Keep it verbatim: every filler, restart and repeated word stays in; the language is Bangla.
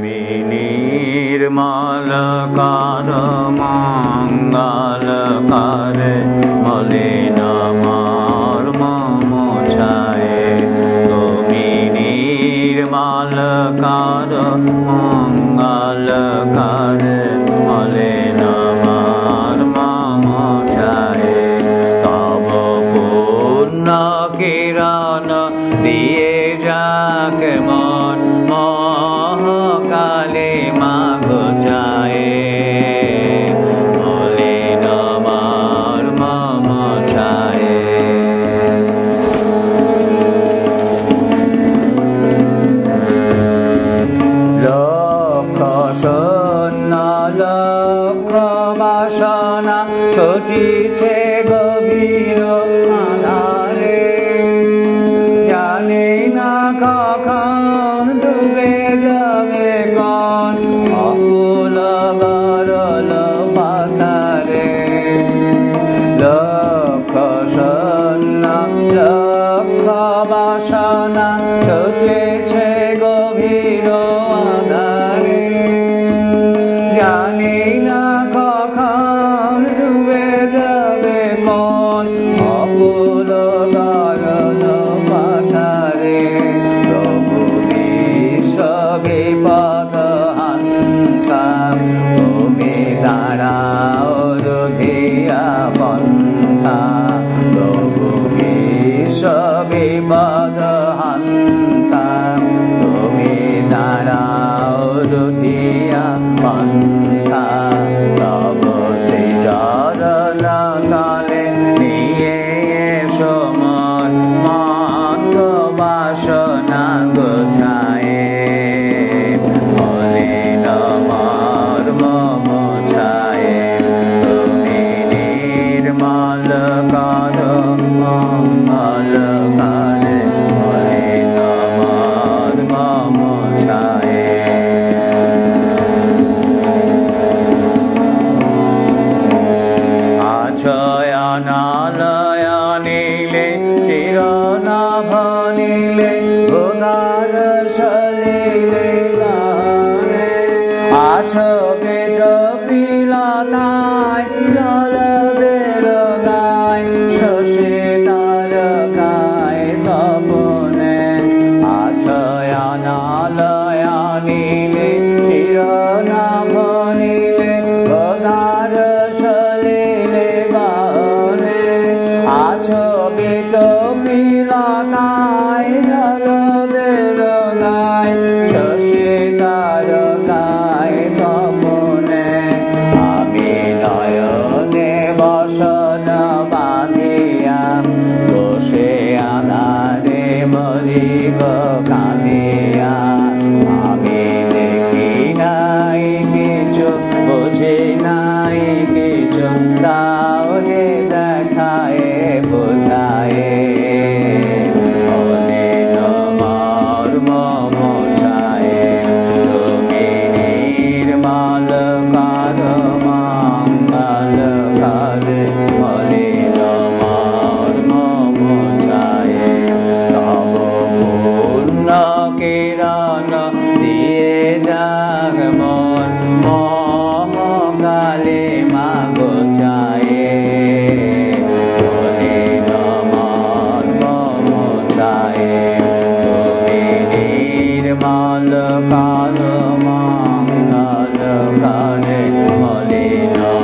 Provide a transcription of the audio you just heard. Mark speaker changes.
Speaker 1: निर्मल कर मंगल करे मलिन मर्म मोछाए तुमी निर्मल कर मंगल करे मलिन मर्म मोछाए तब पूर्ण किरण दिए जाके मन महाकाली माँ घुचाए मलिन मर्म मोछाए लक्ष शून्य लक्ष बासना छुटिছে गभीर आधारे জানি না কখন ডুবে যাবে কোন অকুল গরল পাতারে লক্ষ শূন্য লক্ষ বাসনা ছুটেছে গভীর আধারে জানি না কখন ডুবে যাবে কোন অকুল গরল পাতারে প্রভু বিশ্ব বিপদ হান্তা তুমি দাঁড়াও রুধিয়া পন্থা প্রভু বিশ্ব বিপদ হান্তা তুমি দাঁড়াও রুধিয়া পন্থা তব শ্রী চরণ তলে নিয়ে এসো মন মত বাসনা গোছায়ে মলিন মর্ম মোছায়ে তুমি নির্মল কর মঙ্গল করে মলিন মর্ম মোছায়ে আছয়নালয়নিলে চিরনভনিলে উদার সলিলে গানে আছো বেদ পিলতায় জলদের গায় শশী তার গায় তপনে আছয়নালয়নিলে চিরনভনিলে উদার সলিলে গানে আছো বেদ পিলতায় জলদের গায় শশী তার গায় তপনে আমি নয়নে বসন বাঁধিয়া বসে আধারে মরিব কাঁদিয়া আমি দেখি নাই কিছু বুঝি নাই কিছু তাও হে দেখায় বোঝায় মলিন মর্ম মোছায়ে তুমি নির্মল কর মঙ্গল করে মলিন মর্ম মোছায়ে তব পূর্ণ কিরণ দিয়ে যাগ মন মহাকালী মা গোছায়ে মলিন মর্ম মোছায়ে তুমি নির্মল কর মঙ্গল করে মলিন